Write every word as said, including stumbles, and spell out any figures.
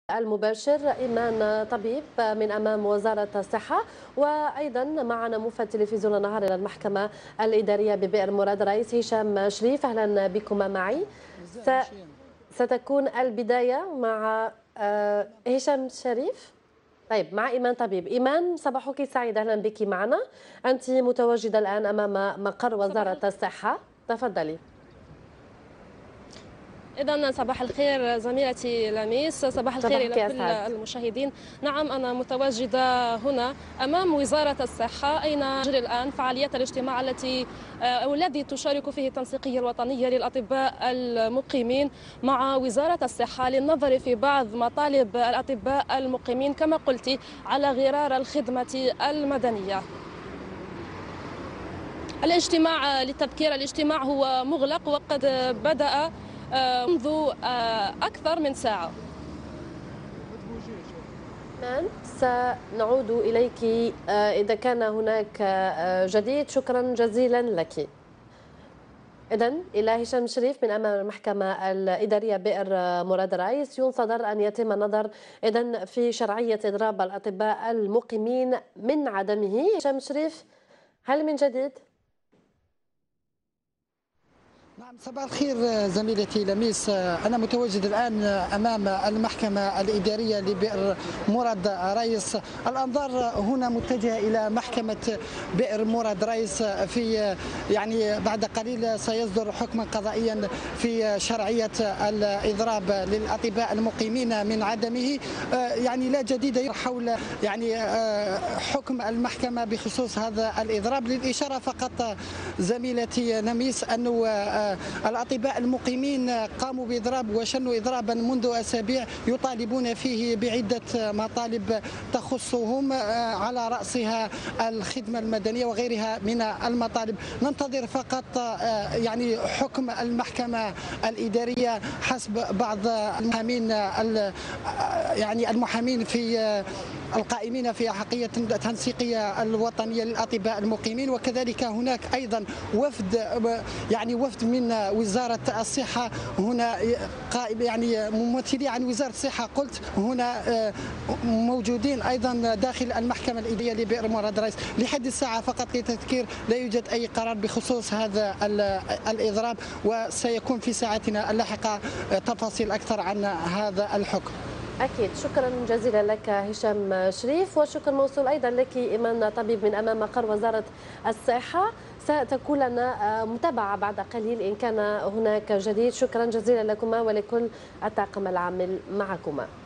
المباشر إيمان طبيب من أمام وزارة الصحة، وأيضا معنا موفد تلفزيون النهار إلى المحكمة الإدارية ببئر مراد رئيس هشام شريف. أهلا بكما معي. ستكون البداية مع هشام شريف. طيب، مع إيمان طبيب. إيمان، صباحك سعيد، أهلا بك معنا. أنت متواجدة الآن أمام مقر وزارة الصحة، تفضلي. إذن صباح الخير زميلتي لميس، صباح الخير إلى كل المشاهدين. نعم، أنا متواجدة هنا أمام وزارة الصحة، أين تجري الآن فعاليات الاجتماع التي أو الذي تشارك فيه التنسيقية الوطنية للأطباء المقيمين مع وزارة الصحة للنظر في بعض مطالب الأطباء المقيمين كما قلت على غرار الخدمة المدنية. الاجتماع للتذكير الاجتماع هو مغلق وقد بدأ منذ أكثر من ساعة. سنعود إليك إذا كان هناك جديد. شكرا جزيلا لك. إذن إلى هشام شريف من أمام المحكمة الإدارية بئر مراد رئيس. ينتظر أن يتم النظر إذن في شرعية إضراب الأطباء المقيمين من عدمه. هشام شريف، هل من جديد؟ نعم، صباح الخير زميلتي لميس. أنا متواجد الآن أمام المحكمة الإدارية لبئر مراد رئيس. الأنظار هنا متجهة إلى محكمة بئر مراد رئيس. في يعني بعد قليل سيصدر حكما قضائيا في شرعية الإضراب للأطباء المقيمين من عدمه. يعني لا جديد حول يعني حكم المحكمة بخصوص هذا الإضراب. للإشارة فقط زميلتي لميس أنه الأطباء المقيمين قاموا بإضراب وشنوا إضرابا منذ أسابيع يطالبون فيه بعدة مطالب تخصهم، على رأسها الخدمة المدنية وغيرها من المطالب. ننتظر فقط يعني حكم المحكمة الإدارية حسب بعض المحامين يعني المحامين في القائمين في أحقية التنسيقية الوطنية للأطباء المقيمين. وكذلك هناك أيضا وفد يعني وفد من وزارة الصحة هنا، يعني ممثلي عن وزارة الصحة قلت هنا موجودين أيضا داخل المحكمة الإدارية لبئر مراد رئيس. لحد الساعة فقط للتذكير لا يوجد أي قرار بخصوص هذا الإضراب، وسيكون في ساعتنا اللاحقة تفاصيل أكثر عن هذا الحكم. أكيد. شكرا جزيلا لك هشام شريف، وشكرا موصول أيضا لك إيمان طبيب من أمام مقر وزارة الصحة. ستكون لنا متابعة بعد قليل إن كان هناك جديد. شكرا جزيلا لكما ولكل الطاقم العامل معكما.